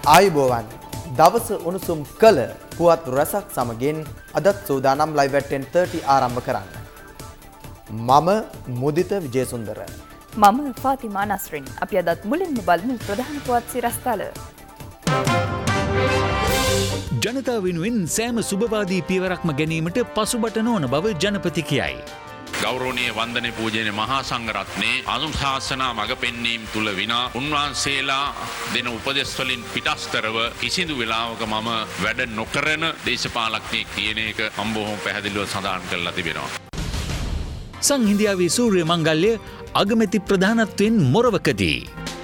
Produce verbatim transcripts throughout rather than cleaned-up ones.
ආයුබෝවන් දවස උණුසුම් කළ පුවත් රසක් සමගින් අදත් සූදානම් ලයිව් at ten thirty ආරම්භ කරන්න. මම මුදිත විජේසුන්දර. මම ෆාතිමා නස්රින්. අපි අදත් මුලින්ම බලමු ප්‍රධාන පුවත් සිරස්තල. ජනතාව වෙනුවෙන් සෑම සුබවාදී පියවරක්ම ගැනීමට පසුබට නොවන බව ජනපති කියයි. ගෞරවනීය වන්දනේ පූජනීය මහා සංඝරත්නයේ අනුශාසනා මඟ පෙන්වීම තුල විනා උන්වහන්සේලා දෙන උපදෙස් වලින් පිටස්තරව කිසිදු වෙලාවක මම වැඩ නොකරන දේශපාලකයෙක් කියන එක අම්බෝම පැහැදිලිව සඳහන් කරලා තිබෙනවා. සංහිඳියාවේ සූර්ය මංගල්‍ය අගමැති ප්‍රධානත්වයෙන් මොරවකදී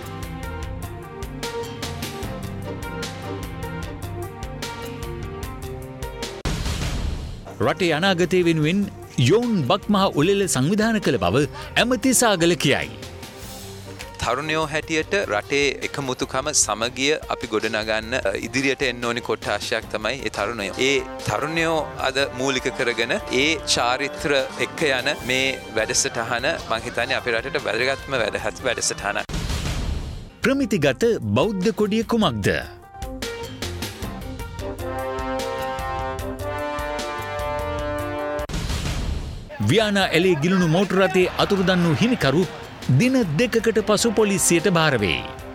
රටේ අනාගතය වෙනුවෙන් යෝන් බක්මහා උළෙල සංවිධාන කළ බව ඇමති සාගල කියයි. තරුණයෝ හැටියට රටේ එකමුතුකම සමගිය අපි ගොඩනගන්න ඉදිරියට එන්න ඕනි කොට්ටාශයක් තමයි ඒ තරුණයෝ. ඒ තරුණයෝ අද මූලික කරගෙන ඒ චාරිත්‍ර එක්ක යන මේ වැඩසටහන මං හිතන්නේ අපේ රටට වැදගත්ම වැඩසටහනක්. ප්‍රමිතිගත බෞද්ධ කොඩිය කුමක්ද? වියානා ඇලේ ගිලුණු මෝටර රථයේ අතුරුදන් වූ හිමිකරු දින දෙකකට පසු පොලිසියට භාර වේ.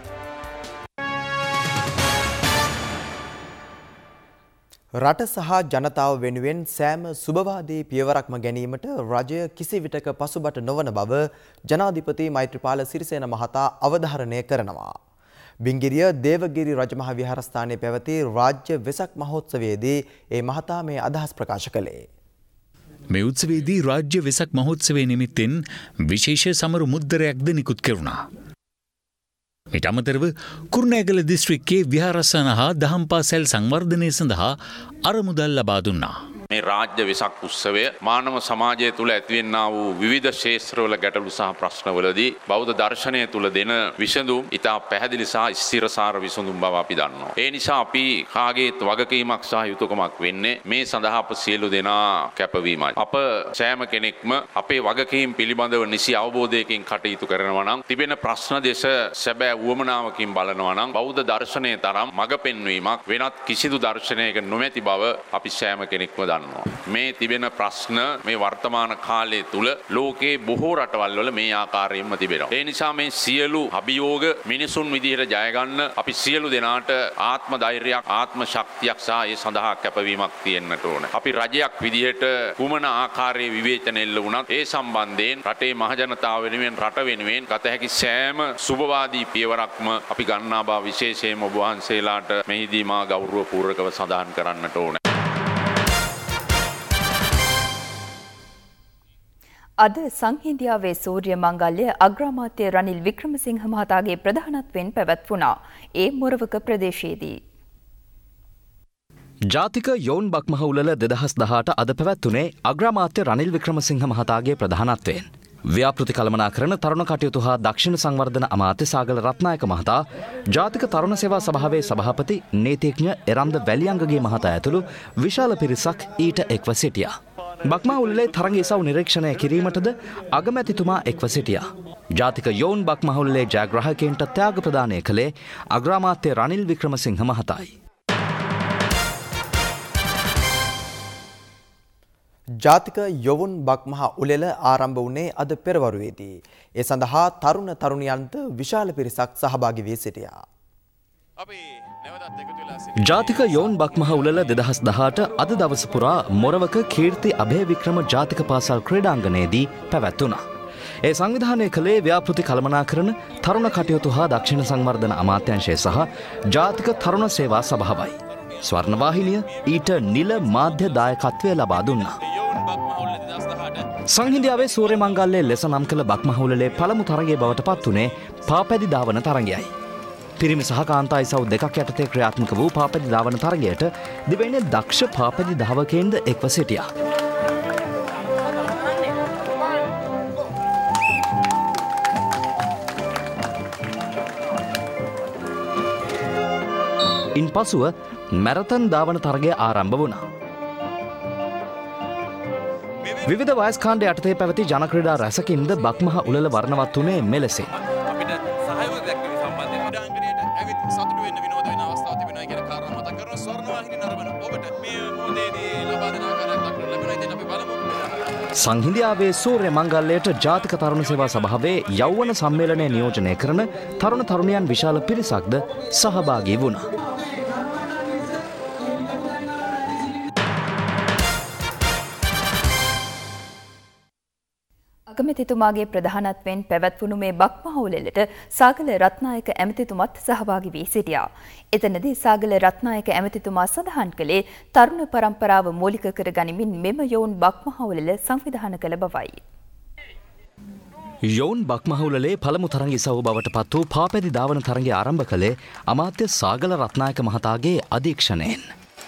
රට සහ ජනතාව වෙනුවෙන් සෑම සුබවාදී පියවරක්ම ගැනීමට රජය කිසිවිටක පසුබට නොවන බව ජනාධිපති මෛත්‍රීපාල සිරිසේන මහතා අවධාරණය කරනවා. බිංගිරිය දේවගිරි රජමහා විහාරස්ථානයේ පැවති රාජ්‍ය වෙසක් මහෝත්සවයේදී ඒ මහතා මේ අදහස් ප්‍රකාශ කළේ. මේ උත්සවයේදී රාජ්‍ය වෙසක් මහෝත්සවය නිමිත්තෙන් විශේෂ සමරු මුද්දරයක්ද නිකුත් කෙරුණා. ඊට අමතරව කුරුණෑගල දිස්ත්‍රික්කයේ විහාරස්ථාන හා දහම් පාසල් සංවර්ධනය සඳහා අරමුදල් ලබා දුන්නා. මේ රාජ්‍ය වෙසක් උත්සවය මානව සමාජය තුළ ඇතිවෙනා වූ විවිධ ක්ෂේත්‍රවල ගැටලු සහ ප්‍රශ්නවලදී බෞද්ධ දර්ශනය තුළ දෙන විසඳුම් ඉතා පැහැදිලි සහ ස්ථිරසාර විසඳුම් බව අපි දන්නවා. ඒ නිසා අපි කාගේත් වගකීමක් සහ යුතුයකමක් වෙන්නේ මේ සඳහා අප සියලු දෙනා කැපවීමයි. අප සෑම කෙනෙක්ම අපේ වගකීම් පිළිබඳව නිසි අවබෝධයකින් කටයුතු කරනවා නම් තිබෙන ප්‍රශ්න දෙස සැබෑ උවමනාවකින් බලනවා නම් බෞද්ධ දර්ශනයේ තරම් මඟ පෙන්වීමක් වෙනත් කිසිදු දර්ශනයක නොමැති බව අපි සෑම කෙනෙක්ම දන්නවා. මේ තිබෙන ප්‍රශ්න මේ වර්තමාන කාලය තුල ලෝකේ බොහෝ රටවල් වල මේ ආකාරයෙන්ම තිබෙනවා. ඒ නිසා මේ සියලු අභියෝග මිනිසුන් විදිහට ජය ගන්න අපි සියලු දෙනාට ආත්ම ධෛර්යයක් ආත්ම ශක්තියක් සහ ඒ සඳහා කැපවීමක් තියෙන්නට ඕන. අපි රජයක් විදිහට කුමන ආකාරයේ විවේචන එල්ල වුණත් ඒ සම්බන්ධයෙන් රටේ මහජනතාව වෙනුවෙන් රට වෙනුවෙන් ගත හැකි සෑම සුබවාදී පියවරක්ම අපි ගන්නා බව විශේෂයෙන්ම ඔබ වහන්සේලාට මෙහිදී මා ගෞරවපූර්වකව සඳහන් කරන්නට ඕන. අද සංහිඳියාවේ සූර්ය මංගල්‍ය අග්‍රාමාත්‍ය රනිල් වික්‍රමසිංහ මහතාගේ ප්‍රධානත්වයෙන් පැවැත්වුණා. ඒ මොරවක ප්‍රදේශයේදී ජාතික යෝන් බක්මහ උළෙල දෙදහස් දහඅට අද පැවැත්වුණේ අග්‍රාමාත්‍ය රනිල් වික්‍රමසිංහ මහතාගේ ප්‍රධානත්වයෙන්. ව්‍යාපෘති කළමනාකරන තරුණ කටයුතු හා දක්ෂිණ සංවර්ධන අමාත්‍ය සාගල රත්නායක මහතා, ජාතික තරුණ සේවා සභාවේ සභාපති නීතිඥ එරන්ද වැලියංගගේ මහතා ඇතුළු විශාල පිරිසක් ඊට එක්ව සිටියා. බක්මා උළෙලේ තරඟ ඉසව් නිරීක්ෂණය කිරීමටද අගමැතිතුමා එක්ව සිටියා. ජාතික යෝන් බක්මා උළෙලේ ජයග්‍රාහකයන්ට ත්‍යාග ප්‍රදානය කළේ අග්‍රාමාත්‍ය රනිල් වික්‍රමසිංහ මහතායි. ජාතික යොවුන් බක්මහා උළෙල ආරම්භ වුණේ අද පෙරවරුවේදී. ඒ සඳහා තරුණ තරුණියන්ට විශාල පිරිසක් සහභාගී වී සිටියා. ජාතික යෝන් බක්මහ උළෙල දෙදහස් දහඅට අද දවස පුරා මොරවක කීර්ති අභයවික්‍රම ජාතික පාසල් ක්‍රීඩාංගණයේදී පැවැත්වුණා. ඒ සංවිධානය කළේ ව්‍යාපෘති කළමනාකරන තරුණ කටයුතු හා දක්ෂිණ සංවර්ධන අමාත්‍යාංශය සහ ජාතික තරුණ සේවා සභාවයි. ස්වර්ණවාහිනිය ඊට නිල මාධ්‍ය දායකත්වය ලබා දුන්නා. සංහිඳියාවේ සූර්ය මංගල්‍යයේ ලෙස නම් කළ බක්මහ උළෙලේ පළමු තරගයේ බවට පත් වුණේ පාපැදි ධාවන තරගයයි. පිරිමි සහ කාන්තා ඉසව් දෙකක් යටතේ ක්‍රියාත්මක වූ පාපැදි ධාවන තරගයට දිවයිනේ දක්ෂ පාපැදි ධාවකයින්ද එක්ව සිටියා. ඉන්පසුව මැරතන් ධාවන තරගය ආරම්භ වුණා. විවිධ වයස් කාණ්ඩ යටතේ පැවති ජන ක්‍රීඩා රැසකින්ද බක්මහ උළෙල වර්ණවත් වුණේ මෙලෙසින්. ඇවිත් සතුටු වෙන්න විනෝද වෙන අවස්ථාවක් තිබෙනවා කියන කාරණා මතක් කරනවා. ස්වර්ණවාහිනී නරඹන ඔබට මේ මොහොතේදී ලබා දෙන ආකාරයක් දක්වන්න ලැබුණා. ඉතින් අපි බලමු. සංහිඳියාවේ සූර්ය මංගල්‍යයට ජාතික තරුණ සේවා සභාවේ යෞවන සම්මේලනය නියෝජනය කරන තරුණ තරුණියන් විශාල පිරිසක්ද සහභාගී වුණා. අගමැතිතුමාගේ ප්‍රධානත්වයෙන් පැවැත්වුණු මේ බක්මහවුලෙලට සාගල රත්නායක ඇමතිතුමත් සහභාගී වී සිටියා. එතනදී සාගල රත්නායක ඇමතිතුමා සඳහන් කළේ තරුණ පරම්පරාව මූලික කර ගනිමින් මෙම යොවුන් බක්මහවුලෙල සංවිධානය කළ බවයි. යොවුන් බක්මහවුලේ පළමු තරඟ ඉසව් බවට පත් වූ පාපැදි ධාවන තරඟය ආරම්භ කළේ අමාත්‍ය සාගල රත්නායක මහතාගේ අධීක්ෂණයෙන්.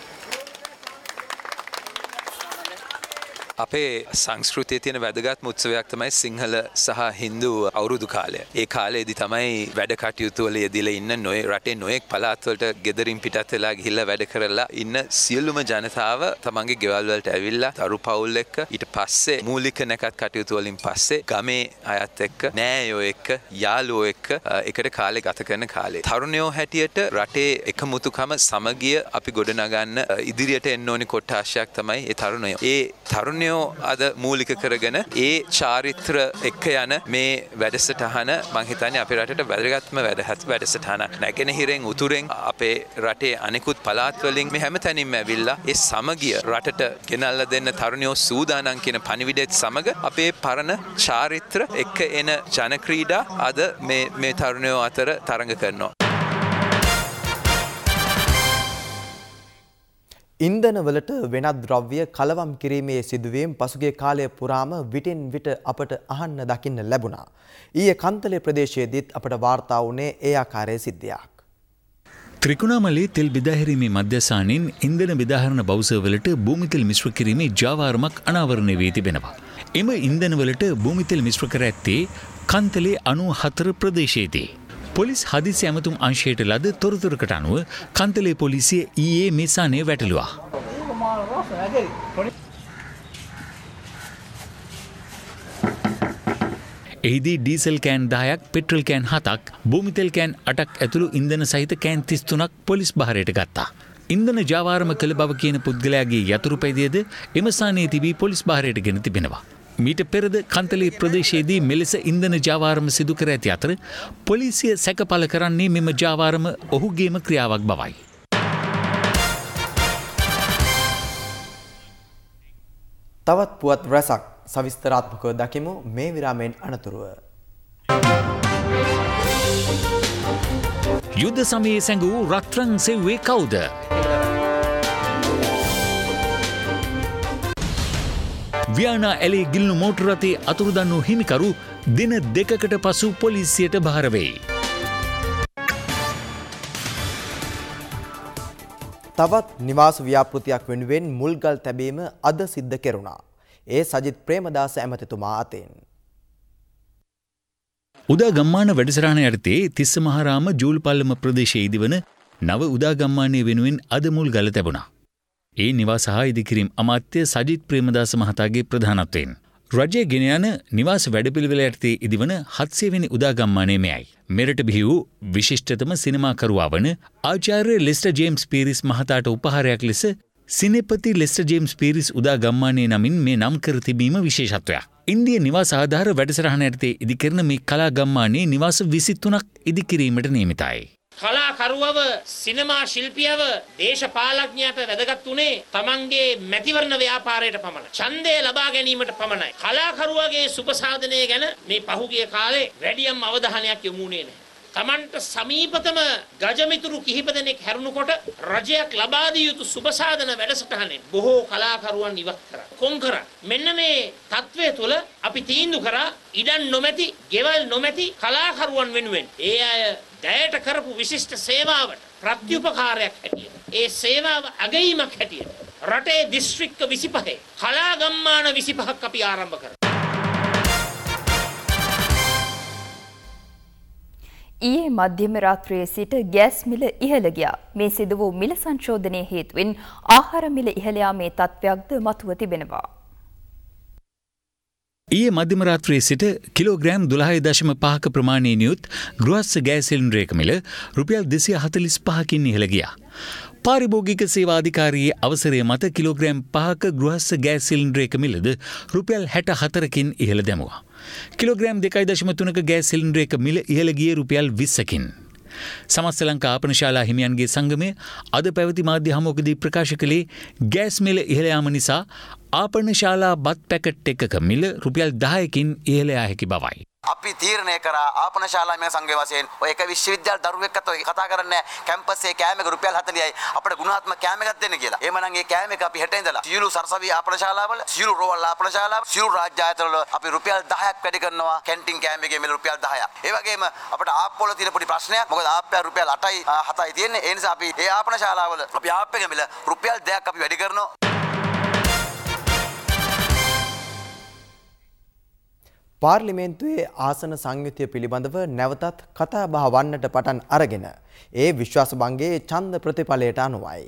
අපේ සංස්කෘතියේ තියෙන වැදගත්ම උත්සවයක් තමයි සිංහල සහ හින්දු අවුරුදු කාලය. ඒ කාලේදී තමයි වැඩ කටයුතු වල යෙදিলা ඉන්න නොයේ රටේ නොයෙක් පළාත් වලට ගෙදරින් පිටත් වෙලා ගිහිල්ලා වැඩ කරලා ඉන්න සියලුම ජනතාව තමන්ගේ ගෙවල් වලට ඇවිල්ලා තරු පවුල් එක්ක ඊට පස්සේ මූලික නැකත් කටයුතු වලින් පස්සේ ගමේ අයත් එක්ක නෑයෝ එක්ක යාළුවෝ එක්ක එකට කාලේ ගත කරන කාලේ. තරුණයෝ හැටියට රටේ එකමුතුකම සමගිය අපි ගොඩනගන්න ඉදිරියට එන්න ඕනි කොට්ටාශයක් තමයි ඒ තරුණයෝ. ඒ තරුණයෝ අද මූලික කරගෙන ඒ චාරිත්‍ර එක්ක යන මේ වැඩසටහන මං හිතන්නේ අපේ රටට වැදගත්ම වැඩසටහනක්. නැගෙනහිරෙන් උතුරෙන් අපේ රටේ අනෙකුත් පළාත් වලින් මේ හැමතැනින්ම ඇවිල්ලා ඒ සමගිය රටට ගෙනල්ලා දෙන්න තරුණයෝ සූදානම් කියන පණිවිඩයත් සමග අපේ පරණ චාරිත්‍ර එක්ක එන ජන ක්‍රීඩා අද මේ මේ තරුණයෝ අතර තරඟ කරනවා. ඉන්ධනවලට වෙනත් ද්‍රව්‍ය කලවම් කිරීමේ සිදුවීම් පසුගිය කාලය පුරාම විටින් විට අපට අහන්න දකින්න ලැබුණා. ඊයේ කන්තලේ ප්‍රදේශයේදීත් අපට වාර්තා වුණේ ඒ ආකාරයේ සිද්ධියක්. ත්‍රිකුණාමලේ තෙල් බෙදාහැරීමේ මධ්‍යස්ථානයෙන් ඉන්ධන බෙදාහරන බවුසර්වලට භූමිතෙල් මිශ්‍ර කිරීමේ ජාවාරමක් අනාවරණය වී තිබෙනවා. එම ඉන්ධනවලට භූමිතෙල් මිශ්‍ර කර ඇත්තේ කන්තලේ අනූ හතර ප්‍රදේශයේදී. පොලිස් හදිසි ඇමතුම් අංශයට ලද තොරතුරකට අනුව කන්තලේ පොලිසිය ඊයේ මේ ස්ථානය වැටළුවා. එහිදී ඩීසල් කෑන් දහයක්, පෙට්‍රල් කෑන් හතක්, භූමිතෙල් කෑන් අටක් ඇතුළු ඉන්ධන සහිත කෑන් තිස් තුනක් පොලිස් බහරයට ගත්තා. ඉන්ධන ජාවාරම කළ බව කියන පුද්ගලයාගේ යතුරු පැදියද එම ස්ථානයේ තිබී පොලිස් බහරයට ගෙන තිබෙනවා. මීට පෙරද කන්තලේ ප්‍රදේශයේදී මෙලෙස ඉන්ධන ජාවාරම සිදු කර ඇති අතර පොලිසිය සැකපල කරන්නේ මෙම ජාවාරම ඔහුගේම ක්‍රියාවක් බවයි. තවත් පුවත් රැසක් සවිස්තරාත්මකව දකිමු මේ විරාමයෙන් අනතුරුව. යුද්ධ සමයේ සැඟවූ රත්රන් සෙව්වේ කවුද? වියානා ඇලේ ගිල්නු මෝටර රථයේ අතුරුදන් වූ හිමිකරු දින දෙකකට පසු පොලිසියට බහර වෙයි. තවත් නිවාස ව්‍යාපෘතියක් වෙනුවෙන් මුල්ගල් තැබීම අද සිද්ධ කෙරුණා. ඒ සජිත් ප්‍රේමදාස ඇමතිතුමා අතින්. උදා ගම්මාන වැඩසටහන යටතේ තිස්ස මහාරාම ජූල්පල්ලම ප්‍රදේශයේ ඉදිවන නව උදා ගම්මානය වෙනුවෙන් අද මුල්ගල තැබුණා. ඒ නිවාස හා ඉදිකිරීම් අමාත්‍ය සජිත් ප්‍රේමදාස මහතාගේ ප්‍රධානත්වයෙන් රජය ගෙන යන නිවාස වැඩපිළිවෙල යටතේ ඉදිවන හත්සිය වෙනි උදා ගම්මානය මෙයයි. මෙරට බිහි වූ විශිෂ්ටතම සිනමාකරුවා වන ආචාර්ය ලෙස්ටර් ජේම්ස් පීරිස් මහතාට උපහාරයක් ලෙස සිනෙපති ලෙස්ටර් ජේම්ස් පීරිස් උදා ගම්මානය නමින් මේ නම් කර තිබීම විශේෂත්වයක්. ඉන්දිය නිවාස ආධාර වැඩසටහන යටතේ ඉදිකරන මේ කලා ගම්මානයේ නිවාස විසි තුනක් ඉදිකිරීමට නියමිතයි. කලාකරුවව සිනමා ශිල්පියව දේශපාලඥයාට වැදගත් උනේ තමන්ගේ මැතිවරණ ව්‍යාපාරයට පමණයි. ඡන්දය ලබා ගැනීමට පමණයි. කලාකරුවගේ සුබසාධනය ගැන මේ පහුගිය කාලේ වැඩියම් අවධානයක් යොමුුනේ නැහැ. තමන්ට සමීපතම ගජමිතුරු කිහිප දෙනෙක් හැරුණුකොට රජයක් ලබා දිය යුතු සුබසාධන වැඩසටහනේ බොහෝ කලාකරුවන් ඉවත් කරා. කොන් කරා. මෙන්න මේ තත්වයේ තුල අපි තීන්දුව කරා ඉඩම් නොමැති, ගෙවල් නොමැති කලාකරුවන් වෙනුවෙන් ඒ අය දැයට කරපු විශිෂ්ට සේවාවට ප්‍රත්‍යුපකාරයක් හැටියට, ඒ සේවාව අගීමක් හැටියට රටේ දිස්ත්‍රික්ක විසිපහේ කලා ගම්මාන විසිපහක් අපි ආරම්භ කරා. ඊයේ මධ්‍යම රාත්‍රියේ සිට ගෑස් මිල ඉහළ ගියා. මේ සිදු වූ මිල සංශෝධනයේ හේතුවෙන් ආහාර මිල ඉහළ යාමේ තත්ත්වයක්ද මතුව තිබෙනවා. ඊයේ මධ්‍යම රාත්‍රියේ සිට කිලෝග්‍රෑම් දොළහයි දශම පහක ප්‍රමාණයෙන් යුත් ගෘහස්ස ගෑස් සිලින්ඩරයක මිල රුපියල් දෙසිය හතළිස් පහකින් ඉහළ ගියා. පාරිභෝගික සේවා අධිකාරියේ අවසරය මත කිලෝග්‍රෑම් පහක ගෘහස්ස ගෑස් සිලින්ඩරයක මිලද රුපියල් හැට හතරකින් ඉහළ දැමුවා. කිලෝග්‍රෑම් දෙකයි දශම තුනක ගෑස් සිලින්ඩරයක මිල ඉහළ ගියේ රුපියල් විස්සකින්. සමස්ත ලංකා ආපනශාලා හිමියන්ගේ සංගමය අද පැවති මාධ්‍ය හමුවකදී ප්‍රකාශ කළේ ගෑස් මිල ඉහළ යාම නිසා ආපනශාලා බත් පැකට් එකක මිල රුපියල් දහයකින් ඉහළ යා හැකි බවයි. අපි තීරණය කරා ආපනශාලා මේ සංඝය වශයෙන් ඔය එක විශ්වවිද්‍යාල දරුවෙක්වත් ඔය කතා කරන්නේ කැම්පස් එකේ කෑම එක රුපියල් හතලිහයි අපිට ගුණාත්මක කෑම එකක් දෙන්න කියලා. එහෙමනම් මේ කෑම එක අපි හෙට ඉඳලා සියලු සරසවි ආපනශාලාවල සියලු රෝවල් ආපනශාලාව සියලු රාජ්‍ය ආයතනවල අපි රුපියල් දහයක් වැඩි කරනවා කැන්ටින් කෑම එකේ මිල රුපියල් දහයක්. ඒ වගේම අපිට ආප්පවල තියෙන පොඩි ප්‍රශ්නයක්. මොකද ආප්පය රුපියල් අටයි හතයි තියෙන්නේ. ඒ නිසා අපි ඒ ආපනශාලාවල අපි ආප් එකේ මිල රුපියල් දෙකක් අපි වැඩි කරනවා. පාර්ලිමේන්තුවේ ආසන සංයුතිය පිළිබඳව නැවතත් කතා බහ වන්නට පටන් අරගෙන ඒ විශ්වාසභංගයේ ඡන්ද ප්‍රතිඵලයට අනුවයි.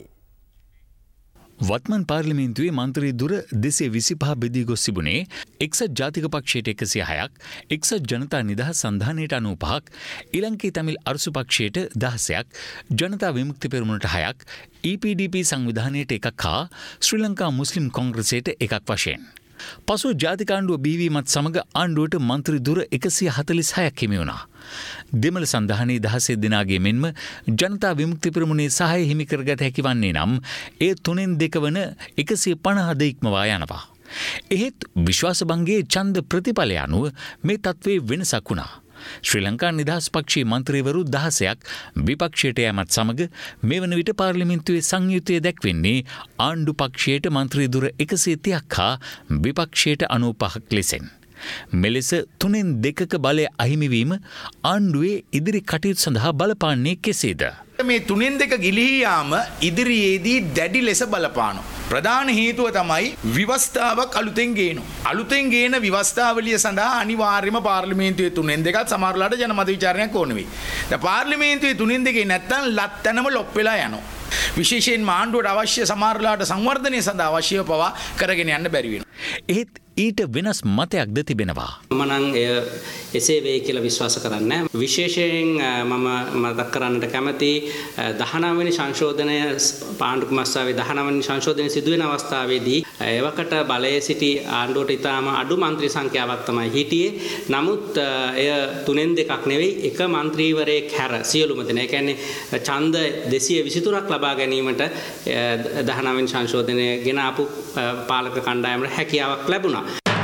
වත්මන් පාර්ලිමේන්තුවේ මන්ත්‍රී දුර දෙසිය විසිපහ බෙදී ගොස් තිබුණේ එක්සත් ජාතික පක්ෂයට එකසිය හයක්, එක්සත් ජනතා නිදහස් සන්ධානයට අනූපහක්, ඊලංකේ තමිල් අරසු පක්ෂයට දහසයක්, ජනතා විමුක්ති පෙරමුණට හයක්, ඊ පී ඩී පී සංවිධානයට එකක් හා ශ්‍රී ලංකා මුස්ලිම් කොංග්‍රසයට එකක් වශයෙන්. පසුව ජාතික ආණ්ඩුව බිහිවීමත් සමග ආණ්ඩුවට මන්ත්‍රී දුර එකසිය හතළිස් හයක් හිමි වුණා. දෙමළ සන්ධානයේ දහසේ දෙනාගේ මෙන්ම ජනතා විමුක්ති පෙරමුණේ සහාය හිමි කරගත හැකි වන්නේ නම් ඒ තුනෙන් දෙක වන එකසිය පනහ ද ඉක්මවා යනවා. එහෙත් විශ්වාසභංගයේ ඡන්ද ප්‍රතිඵලය අනුව මේ තත්ත්වයේ වෙනසක් වුණා. ශ්‍රී ලංකා නිදහස් පක්ෂයේ මන්ත්‍රීවරු දහසයක් විපක්ෂයට යෑමත් සමග මේ වන විට පාර්ලිමේන්තුවේ සංයුතිය දැක්වෙන්නේ ආණ්ඩු පක්ෂයට මන්ත්‍රී දුර එකසිය තිහක් හා විපක්ෂයට අනූපහක් ලෙසෙන්. මෙලෙස තුනෙන් දෙකක බලය අහිමිවීම ආණ්ඩුවේ ඉදිරි කටයුතු සඳහා බලපාන්නේ කෙසේද? මේ තුනෙන් දෙක ගිලිහී යාම ඉදිරියේදී දැඩි ලෙස බලපානවා. ප්‍රධාන හේතුව තමයි ව්‍යවස්ථාවක් අලුතෙන් ගේනවා. අලුතෙන් ගේන ව්‍යවස්ථාවලිය සඳහා අනිවාර්යයෙන්ම පාර්ලිමේන්තුවේ තුනෙන් දෙකක් සමහරලාට ජනමත විචාරණයක් ඕන වෙයි. දැන් පාර්ලිමේන්තුවේ තුනෙන් දෙකේ නැත්තම් ලැත්තනම ලොප් වෙලා යනවා. විශේෂයෙන් ආණ්ඩුවට අවශ්‍ය සමහරලාට සංවර්ධනය සඳහා අවශ්‍යව පවා කරගෙන යන්න බැරි වෙනවා. එහෙත් ඊට වෙනස් මතයක්ද තිබෙනවා. මම නම් එය එසේ වෙයි කියලා විශ්වාස කරන්නේ. විශේෂයෙන් මම මතක් කරන්නට කැමති දහනව වෙනි සංශෝධනය පාණ්ඩු කුමස්සාවේ දහනව වෙනි සංශෝධනය සිදුවෙන අවස්ථාවේදී එවකට බලයේ සිටි ආණ්ඩුවට ඉතාම අඩු මන්ත්‍රී සංඛ්‍යාවක් තමයි හිටියේ. නමුත් එය තුනෙන් දෙකක් නෙවෙයි එක මන්ත්‍රීවරයෙක් හැර සියලුම දෙනා. ඒ කියන්නේ ඡන්ද දෙසිය විසිතුනක් ලබා ගැනීමට දහනව වෙනි සංශෝධනය ගෙන ආපු පාලක කණ්ඩායමට හැකියාවක් ලැබුණා.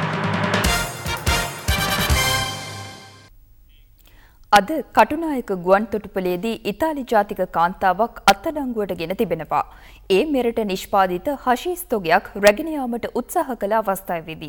අද කටුනායක ගුවන් තොටුපළේදී ඉතාලි ජාතික කාන්තාවක් අත්අඩංගුවට ගෙන තිබෙනවා. ඒ මෙරට නිෂ්පාදිත හෂීස් තොගයක් රැගෙන යාමට උත්සාහ කළ අවස්ථාවේදී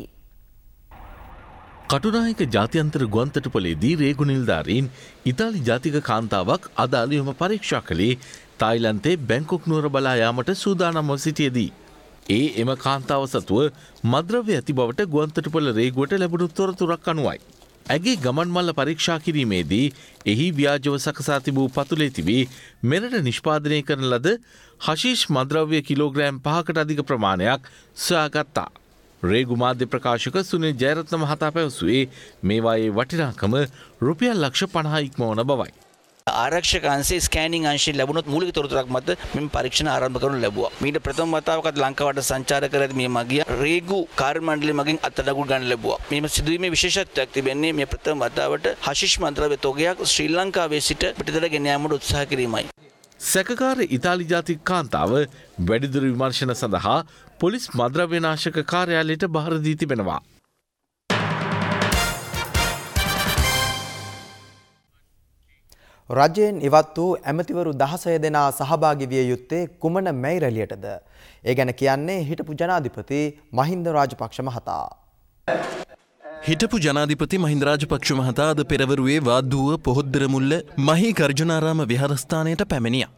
කටුනායක ජාත්‍යන්තර ගුවන් තොටුපළේදී රේගු නිලධාරීන් ඉතාලි ජාතික කාන්තාවක් අද අලුයම පරීක්ෂා කළේ තායිලන්තයේ බැංකොක් නුවර බලා යාමට සූදානම්ව සිටියේදී. ඒ එම කාන්තාව සතුව මද්‍රව්‍ය ඇති බවට ගුවන් තොටුපළ රේගුවට ලැබුණු තොරතුරක් අනුවයි. ඇගේ ගමන් මල්ල පරීක්ෂා කිරීමේදී එහි ව්‍යාජව සකසා තිබූ පතුලේ තිබී මෙරට නිෂ්පාදනය කරන ලද හෂීෂ් මද්‍රව්‍ය කිලෝග්‍රෑම් පහකට අධික ප්‍රමාණයක් සොයාගත්තා. රේගු මාධ්‍ය ප්‍රකාශක සුනිල් ජයරත්න මහතා පැවසුවේ මේවායේ වටිනාකම රුපියල් ලක්ෂ පනහ ඉක්මවන බවයි. ආරක්ෂක අංශයේ ස්කෑනිං අංශයෙන් ලැබුණොත් මූලික තොරතුරක් මත මෙම පරීක්ෂණ ආරම්භ කරනු ලැබුවා. මීට ප්‍රථම වතාවකත් ලංකාවට සංචාර කර ඇති මේ මගිය රේගු කාර්ය මණ්ඩලය මගින් අත්අඩංගුවට ගන්න ලැබුවා. මේ සිදුවීමේ විශේෂත්වයක් තිබෙන්නේ මේ ප්‍රථම වතාවට හෂිෂ් මද්‍රව්‍ය තොගයක් ශ්‍රී ලංකාවේ සිට පිටතට ගෙන යාමට උත්සාහ කිරීමයි. සැකකාර ඉතාලි ජාතික කාන්තාව වැඩිදුර විමර්ශන සඳහා පොලිස් මද්‍රව්‍ය නාශක කාර්යාලයට බාර දී තිබෙනවා. රජයෙන් ඉවත් වූ ඇමතිවරු දහසය දෙනා සහභාගී විය යුත්තේ කුමන මැයිරැලියටද? ඒ ගැන කියන්නේ හිටපු ජනාධිපති මහින්ද රාජපක්ෂ මහතා. හිටපු ජනාධිපති මහින්ද රාජපක්ෂ මහතා අද පෙරවරුවේ වාද්දුව පොහොද්දර මුල්ල මහී ගර්ජනාරාම විහාරස්ථානයට පැමිණියා.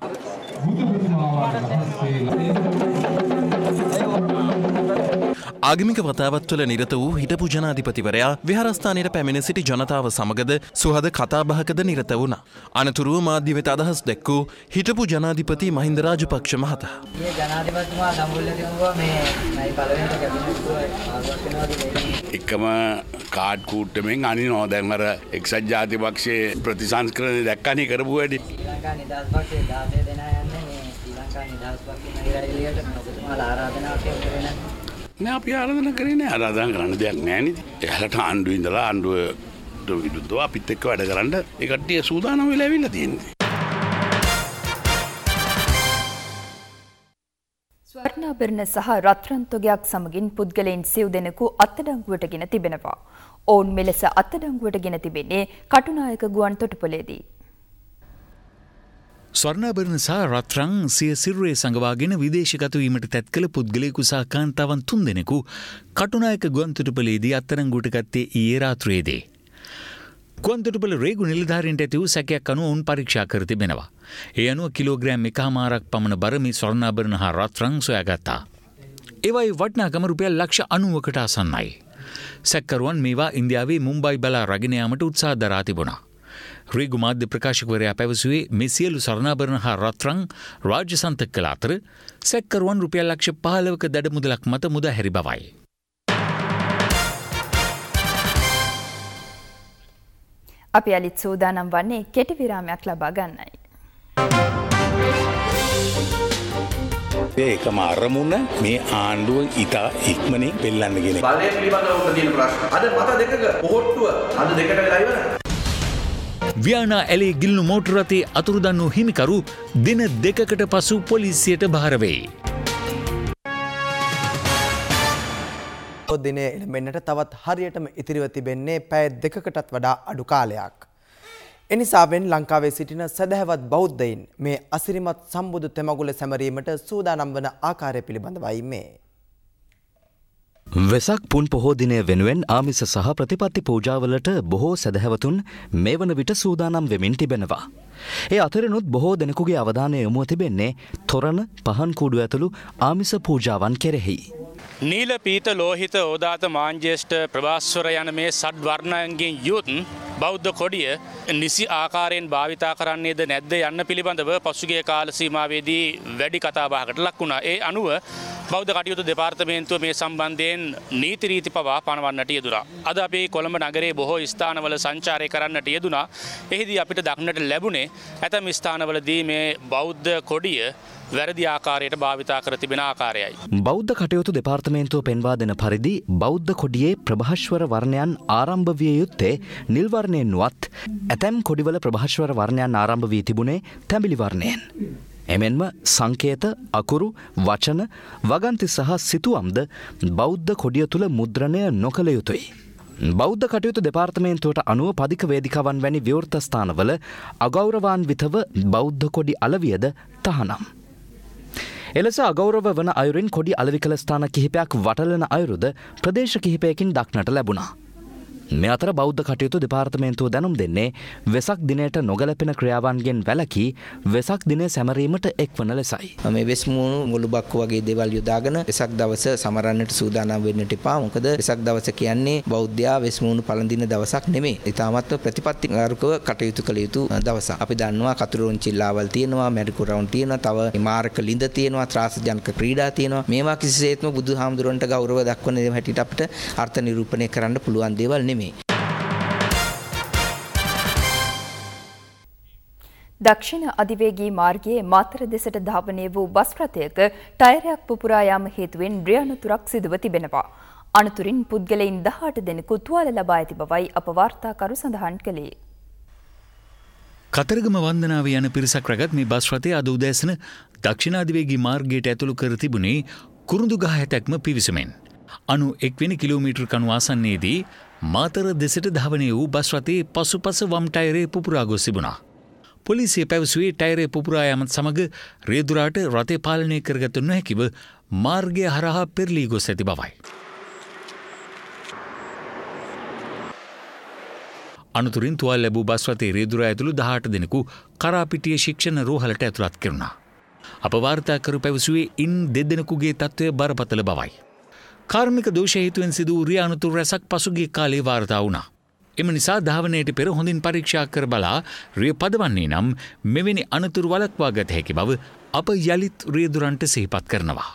ආගමික වතාවත්වල නිරත වූ හිටපු ජනාධිපතිවරයා විහාරස්ථානයට පැමිණ සිටි ජනතාව සමගද සුහද කතාබහකද නිරත වුණා. අනතුරුව මාධ්‍ය වෙත අදහස් දැක්වූ හිටපු ජනාධිපති මහින්ද රාජපක්ෂ මහතා. මේ ජනාධිපතිතුමා සම්බුල්ල තිබුණා මේ නයි පළවෙනිට කැබිනට් එක එකම කාඩ් කූට්ටමෙන් අනිනවා දැන් අර එක්සත් ජාතිපක්ෂයේ ප්‍රතිසංස්කරණය දැක්කනේ කරපු වැඩි. ශ්‍රී ලංකා නිදහස් පක්ෂයේ දාසය දෙනා යන්නේ මේ ශ්‍රී ලංකා නිදහස් පක්ෂයේ නගරාලියට ඔබතුමාලා ආරාධනාවක් කරේ නැහැ. නෑ අපි ආරාධනා කරේ නෑ ආරාධනා කරන්න දෙයක් නෑ නේද? එහලට ආණ්ඩුවේ ඉඳලා ආණ්ඩුවට විරුද්ධව අපිත් එක්ක වැඩ කරන්න ඒ කට්ටිය සූදානම් වෙලා ඇවිල්ලා තියෙන්නේ. ස්වර්ණාභරණ සහ රත්රන් තොගයක් සමගින් පුද්ගලයන් සිව් දෙනෙකු අත්අඩංගුවට ගෙන තිබෙනවා. ඔවුන් මෙලෙස අත්අඩංගුවට ගෙන තිබෙන්නේ කටුනායක ගුවන් තොටුපළේදී. ස්වර්ණාභරණ සහ රත්රන් සිය සිරුරේ සඟවාගෙන විදේශගත වීමට තැත් කළ පුද්ගලයෙකු සහ කාන්තාවන් තුන් දෙනෙකු කටුනායක ගුවන් තොටුපළේදී අත්අඩංගුවට ගත්තේ ඊයේ රාත්‍රියේදී. ගුවන් තොටුපළ රේගු නිලධාරීන්ට ඇති වූ සැකයක් අනුව ඔවුන් පරීක්ෂා කර තිබෙනවා. ඒ අනුව කිලෝග්‍රෑම් එකහමාරක් පමණ බර මේ ස්වර්ණාභරණ හා රත්රන් සොයාගත්තා. ඒවායේ වටිනාකම රුපියල් ලක්ෂ අනූවකට ආසන්නයි. සැකකරුවන් මේවා ඉන්දියාවේ මුම්බයි බලා රැගෙන යාමට උත්සාහ දරා තිබුණා. රේගු මාධ්‍ය ප්‍රකාශකවරයා පැවසුවේ මේ සියලු ස්වර්ණාභරණ හා රත්රන් රාජ්‍ය සන්තක කළ අතර සැකකරුවන් රුපියල් ලක්ෂ පහළොවක දඩ මුදලක් මත මුදා හැරි බවයි. අපි අලිත් සූදානම් වන්නේ කෙටි විරාමයක් ලබා ගන්නයි. ඒකම අරමුණ මේ ආණ්ඩුව ඉතා ඉක්මනින් පෙල්ලන්න ගෙන. බලය පිළිබඳව උට තියෙන ප්‍රශ්න. අද මත දෙකක පොහොට්ටුව අද දෙකට වෙලා ඉවරයි. ව්‍යානා ඇලේ ගිල්නු මෝටර රථයේ අතුරුදන් වූ හිමිකරු දින දෙකකට පසු පොලිසියට බාර වෙයි. දිනේ එළඹෙන්නට තවත් හරියටම ඉතිරිව තිබෙන්නේ පැය දෙකකටත් වඩා අඩු කාලයක්. එනිසාවෙන් ලංකාවේ සිටින සදහැවත් බෞද්ධයින් මේ අසිරිමත් සම්බුදු තෙමගුල සැමරීමට සූදානම් වන ආකාරය පිළිබඳවයි මේ. වෙසක් පුන් පොහෝ දිනය වෙනුවෙන් ආමිස සහ ප්‍රතිපත්ති පූජාවලට බොහෝ සැදැහැවතුන් මේ වන විට සූදානම් වෙමින් තිබෙනවා. ඒ අතරිනුත් බොහෝ දෙනෙකුගේ අවධානය යොමුව තිබෙන්නේ තොරණ පහන් කූඩු ඇතුළු ආමිස පූජාවන් කෙරෙහි. නීල පීත ලෝහිත ඕදාත මාංජේෂ්ඨ ප්‍රභාස්වර යන මේ සඩ්වර්ණයන්ගෙන් යුත් බෞද්ධ කොඩිය නිසි ආකාරයෙන් භාවිතා කරන්නේද නැද්ද යන්න පිළිබඳව පසුගිය කාල සීමාවේදී වැඩි කතාබහකට ලක් වුණා. ඒ අනුව බෞද්ධ කටයුතු දෙපාර්තමේන්තුව මේ සම්බන්ධයෙන් නීති රීති පවා පනවන්නට යෙදුණා. අද අපි කොළඹ නගරයේ බොහෝ ස්ථානවල සංචාරය කරන්නට යෙදුණා. එහිදී අපිට දක්නට ලැබුණේ ඇතැම් ස්ථානවලදී මේ බෞද්ධ කොඩිය වැරදි ආකාරයට භාවිතා කර තිබෙන ආකාරයයි. බෞද්ධ කටයුතු දෙපාර්තමේන්තුව පෙන්වා දෙන පරිදි බෞද්ධ කොඩියේ ප්‍රභාස්වර වර්ණයන් ආරම්භ විය යුත්තේ නිල් වර්ණයෙන් වත් ඇතැම් කොඩිවල ප්‍රභාස්වර වර්ණයන් ආරම්භ වී තිබුණේ තැඹිලි වර්ණයෙන්. එමෙන්ම සංකේත, අකුරු, වචන, වගන්ති සහ සිතුවම්ද බෞද්ධ කොඩිය තුල මුද්‍රණය නොකළ යුතුයි. බෞද්ධ කටයුතු දෙපාර්තමේන්තුවට අනුව පදික වේදිකාවන් වැනි විවෘත ස්ථානවල අගෞරවාන්විතව බෞද්ධ කොඩි අලවියද තහනම්. එලෙස අගෞරව වන අයුරින් කොඩි අලවි කළ ස්ථාන කිහිපයක් වටලන අයුරුද ප්‍රදේශ කිහිපයකින් දක්නට ලැබුණා. මේ අතර බෞද්ධ කටයුතු දෙපාර්තමේන්තුව දැනුම් දෙන්නේ වෙසක් දිනයට නොගැලපෙන ක්‍රියාවන්ගෙන් වැළකී වෙසක් දිනය සැමරීමට එක්වන ලෙසයි. මේ වෙස්මුණු මුළුබක්කු වගේ දේවල් යොදාගෙන වෙසක් දවස සමරන්නට සූදානම් වෙන්නට එපා. මොකද වෙසක් දවස කියන්නේ බෞද්ධයා වෙස්මුණු පළඳින දවසක් නෙමෙයි. ඊටමත්ව ප්‍රතිපත්තිකාරකව කටයුතු කළ යුතු දවසක්. අපි දන්නවා කතුරුන්චිල්ලාවල් තියෙනවා, මැරිකුරවුන් තියෙනවා, තව මාරක ලිඳ තියෙනවා, ත්‍රාසජනක ක්‍රීඩා තියෙනවා. මේවා කිසිසේත්ම බුදුහාමුදුරන්ට ගෞරව දක්වන දේ හැටියට අපිට අර්ථ නිරූපණය කරන්න පුළුවන් දේවල් නෙමෙයි. දක්ෂිණ අධිවේගී මාර්ගයේ මාතර දෙසට ධාවනය වූ බස් රථයක ටයරයක් පුපුරා යාම හේතුවෙන් රියනතුරක් සිදුව තිබෙනවා. අනතුරින් පුද්ගලයන් දහඅට දෙනෙකු තුවාල ලබා ඇති බවයි අප වාර්තාකරු සඳහන් කළේ. කතරගම වන්දනාව යන පිරිසක් රැගත් මේ බස් රථය අද උදෑසන දක්ෂිණ අධිවේගී මාර්ගයට ඇතුළු කර තිබුණේ කුරුඳුගහ හැතැක්ම පිවිසෙමින්. අනු එක්වෙනි කිලෝමීටර් කණු ආසන්නයේදී මාතර දෙසට ධාවනය වූ බස් රථයේ පසුපස වම් ටයරේ පුපුරා ගොස් තිබුණා. පොලිසිය පැවසුවේ ටයරේ පුපුරා යාමත් සමග රියදුරාට රථය පාලනය කරගත නොහැකිව මාර්ගය හරහා පෙරලී ගොස් ඇති බවයි. අනතුරින් තුවාල ලැබූ බස් රථයේ රියදුරා ඇතුළු දහඅට දෙනෙකු කරාපිටිය ශික්ෂණ රෝහලට ඇතුළත් කෙරුණා. අප වාර්තාකරු පැවසුවේ ඉන් දෙදෙනෙකුගේ තත්ත්වය බරපතල බවයි. කාර්මික දෝෂ හේතුවෙන් සිදු වූ රිය අනතුරු රැසක් පසුගිය කාලේ වාර්තා වුණා. එම නිසා ධාවනයට පෙර හොඳින් පරීක්ෂා කර බලා රිය පදවන්නේ නම් මෙවැනි අනතුරු වළක්වා ගත හැකි බව අප යළිත් රියදුරන්ට සිහිපත් කරනවා.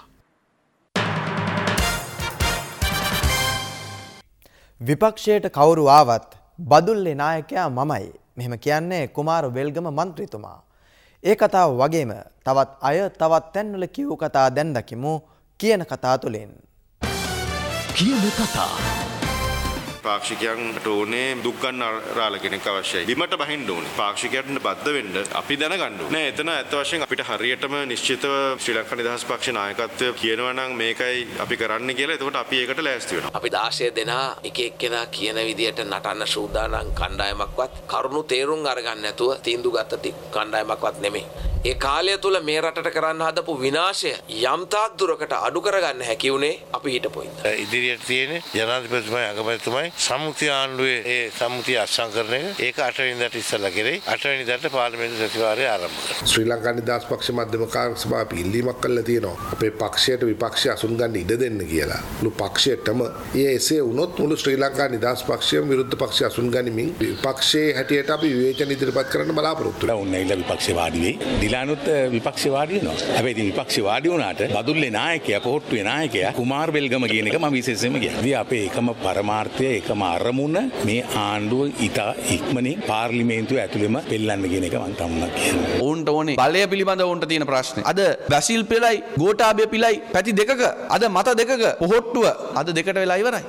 විපක්ෂයට කවුරු ආවත් බදුල්ලේ නායකයා මමයි. මෙහෙම කියන්නේ කුමාර වෙල්ගම මන්ත්‍රීතුමා. ඒ කතාව වගේම තවත් අය තවත් තැන්වල කියූ කතා දැන් දකිමු කියන කතා තුලින්. කියන කතා පාක්ෂිකයන්ට ඕනේ දුක් ගන්න රාළ කෙනෙක් අවශ්‍යයි. බිමට බහින්න ඕනේ. පාක්ෂිකයන්ට බද්ධ වෙන්න අපි දැනගන්න ඕනේ. නෑ එතන ඇත්ත වශයෙන් අපිට හරියටම නිශ්චිතව ශ්‍රී ලංකා නිදහස් පක්ෂ නායකත්වය කියනවා නම් මේකයි අපි කරන්න කියලා. එතකොට අපි ඒකට ලෑස්ති වෙනවා. අපි දාශය දෙනා එක එක්කෙනා කියන විදියට නටන්න සූදානම් කණ්ඩායමක්වත් කරුණු තේරුම් අරගන්න නැතුව තීන්දුව ගත්ත කණ්ඩායමක්වත් නෙමෙයි. ඒ කාලය තුල මේ රටට කරන්න හදපු විනාශය යම් තාක් දුරකට අඩු කරගන්න හැකි උනේ අපි හිටපොයින්ද. ඉදිරියට තියෙන ජනාධිපතිතුමයි අගමැතිතුමයි සම්මුති ආණ්ඩුවේ ඒ සම්මුතිය අත්සන් කරන එක ඒක අට වෙනිදාට ඉස්සලා කරේ. අට වෙනිදාට පාර්ලිමේන්තු සතිවාරය ආරම්භ කරා. ශ්‍රී ලංකා නිදහස් පක්ෂ මධ්‍යම කාර්ය සභාව පිළිලීමක් කළා තියෙනවා. අපේ පක්ෂයට විපක්ෂය අසුන් ගන්න ඉඩ දෙන්න කියලා. මුළු පක්ෂයටම ඒ එසේ වුණොත් මුළු ශ්‍රී ලංකා නිදහස් පක්ෂයම විරුද්ධ පක්ෂය අසුන් ගනිමින් විපක්ෂයේ හැටියට අපි විවේචන ඉදිරිපත් කරන්න බලාපොරොත්තු වෙනවා. උන් නැගිලා විපක්ෂේ වාඩි වෙයි. ඩිලානුත් විපක්ෂේ වාඩි වෙනවා. හැබැයි ඉතින් විපක්ෂේ වාඩි වුණාට බදුල්ලේ නායකයා පොහොට්ටුවේ නායකයා කුමාර් වෙල්ගම කියන එක මම විශේෂයෙන්ම කියනවා. ඉතින් අපේ එකම පරමාර්ථය එකම අරමුණ මේ ආණ්ඩුව ඉතා ඉක්මනින් පාර්ලිමේන්තුව ඇතුළෙම පෙල්ලන්න කියන එක මම තමුණක් කියනවා. ඕන්ට ඕනේ බලය පිළිබඳව ඕන්ට තියෙන ප්‍රශ්නේ. අද බැසිල් පිළයි ගෝඨාභය පිළයි පැති දෙකක අද මත දෙකක පොහොට්ටුව අද දෙකට වෙලා ඉවරයි.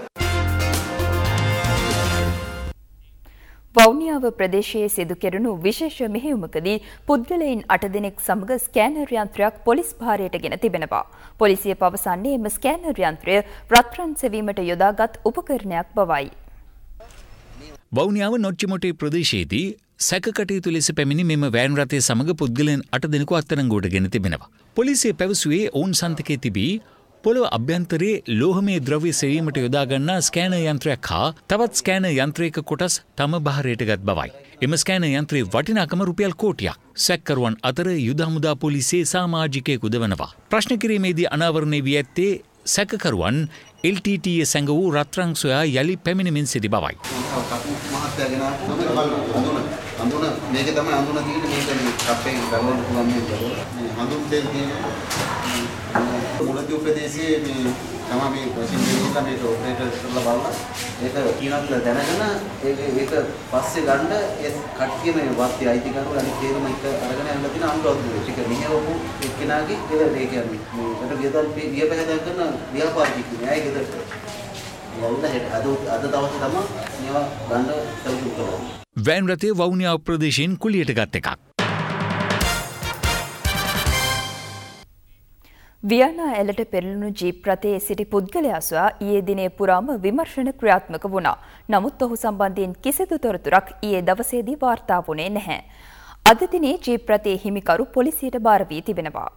වවුනියාව ප්‍රදේශයේ සිදු කෙරුණු විශේෂ මෙහෙයුමකදී පුද්ගලයන් අට දෙනෙක් සමග ස්කෑනර් යන්ත්‍රයක් පොලිස් භාරයට ගෙන තිබෙනවා. පොලිසිය පවසන්නේ එම ස්කෑනර් යන්ත්‍රය රත්රන් සෙවීමට යොදාගත් උපකරණයක් බවයි. වවුනියාව නොච්චිමොටේ ප්‍රදේශයේදී සැකකටයුතු ලෙස පැමිණි මෙම වෑන් රථය සමග පුද්ගලයන් අට දෙනෙකු අත්අඩංගුවට ගෙන තිබෙනවා. පොලිසිය පැවසුවේ ඔවුන් සන්තකයේ තිබී පොළොව අභ්‍යන්තරයේ ලෝහමය ද්‍රව්‍ය සෙවීමට යොදා ගන්නා ස්කෑනර් යන්ත්‍රයක් හා තවත් ස්කෑනර් යන්ත්‍රයක කොටස් තම භාරයට ගත් බවයි. එම ස්කෑනර් යන්ත්‍රයේ වටිනාකම රුපියල් කෝටියක්. සැකකරුවන් අතර යුද හමුදා පොලිසියේ සමාජිකයෙකු දවනවා. ප්‍රශ්න කිරීමේදී අනාවරණය වී ඇත්තේ සැකකරුවන් එල් ටී ටී ඒ සැඟ වූ රත්රන් සොයා යලි පැමිණෙමින් සිටි බවයි. අඳුන මේක තමයි අඳුන තියෙන්නේ මේක අපේ ගලවන්න පුළුවන් මේ හඳුන් දෙල් තියෙන්නේ මුලදී උපදේශයේ මේ තමයි මේ මැෂින් එකේ මේ ඔපරේටර් කරලා බලලා ඒක කීනක් දැනගෙන ඒක ඒක පස්සේ ගන්න ඒ කට්ටිය මේ වාත්‍ය අයිතිකරු අනිත් තේරුම එක අරගෙන යන්න තියෙන අංගවත් ටික මෙහෙවපු එක්කෙනාගේ ඒක ඒ කියන්නේ මේකට ගෙදර විය පැහැදල් කරන ව්‍යාපාරිකයෙක් නෑ ඒ ගෙදරට අද අද දවසේ තමයි මේවා ගන්න සල්ලි කරනවා. වෑන් රථය වවුනියාව ප්‍රදේශයෙන් කුලියට ගත් එකක්. වියනා ඇලට පෙරළුණු ජීප් රථයේ සිටි පුද්ගලයා සොයා ඊයේ දිනේ පුරාම විමර්ශන ක්‍රියාත්මක වුණා. නමුත් ඔහු සම්බන්ධයෙන් කිසිදු තොරතුරක් ඊයේ දවසේදී වාර්තා වුණේ නැහැ. අද දිනේ ජීප් රථයේ හිමිකරු පොලිසියට බාර වී තිබෙනවා.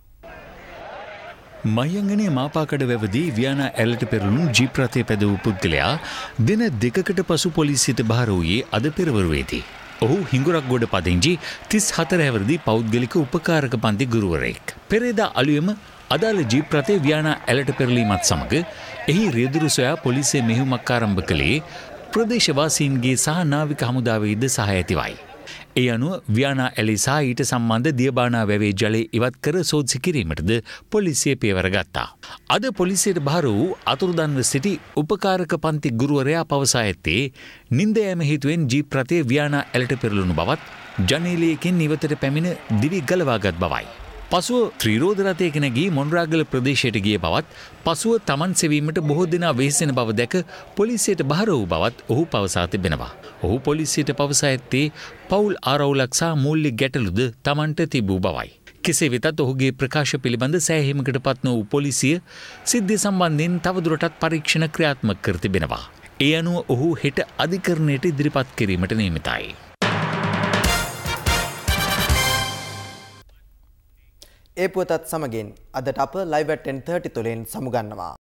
මයංගනේ මාපාකඩ වැවදී වියනා ඇලට පෙරළුණු ජීප් රථය පැදවූ පුද්ගලයා දින දෙකකට පසු පොලිසියට බාර වූයේ අද පෙරවරුවේදී. ඔහු හිඟුරක් ගොඩ පදිංචි තිස් හතර හැවිරිදි පෞද්ගලික උපකාරක පන්ති ගුරුවරයෙක්. පෙරේදා අලුයම අදාළ ජීප් රථය වියනා ඇලට පෙරලීමත් සමග එහි රියදුරු සොයා පොලිසිය මෙහෙයුමක් ආරම්භ කළේ ප්‍රදේශවාසීන්ගේ සහ නාවික හමුදාවේද සහාය ඇතිවයි. ඒ අනුව වියනා ඇලේ සහ ඊට සම්බන්ධ දියබානා වැවේ ජලය ඉවත් කර සෝදිසි කිරීමටද පොලිසිය පියවර ගත්තා. අද පොලිසියට බාර වූ අතුරුදන්ව සිටි උපකාරක පන්ති ගුරුවරයා පවසා ඇත්තේ නින්ද යෑම හේතුවෙන් ජීප් රථය වියනා ඇලට පෙරළුණු බවත් ජනේලයකින් නිවතට පැමිණ දිවි ගලවාගත් බවයි. පසුව ත්‍රිරෝධ රථයක නැගී මොන්රාගල ප්‍රදේශයට ගිය බවත් පසුව තමන් සෙවීමට බොහෝ දෙනා වෙහෙසෙන බව දැක පොලිසියට බාර වූ බවත් ඔහු පවසා තිබෙනවා. ඔහු පොලිසියට පවසා ඇත්තේ පවුල් ආරවුලක් සහ මූල්‍ය ගැටලුද තමන්ට තිබූ බවයි. කෙසේ වෙතත් ඔහුගේ ප්‍රකාශ පිළිබඳ සෑහීමකට පත් නොවූ පොලිසිය සිද්ධිය සම්බන්ධයෙන් තවදුරටත් පරීක්ෂණ ක්‍රියාත්මක කර තිබෙනවා. ඒ අනුව ඔහු හෙට අධිකරණයට ඉදිරිපත් කිරීමට නියමිතයි. ඒ පුවතත් සමගින් අදට අප ලයිව් ඇට් ටෙන් තර්ටි තුලින් සමුගන්නවා.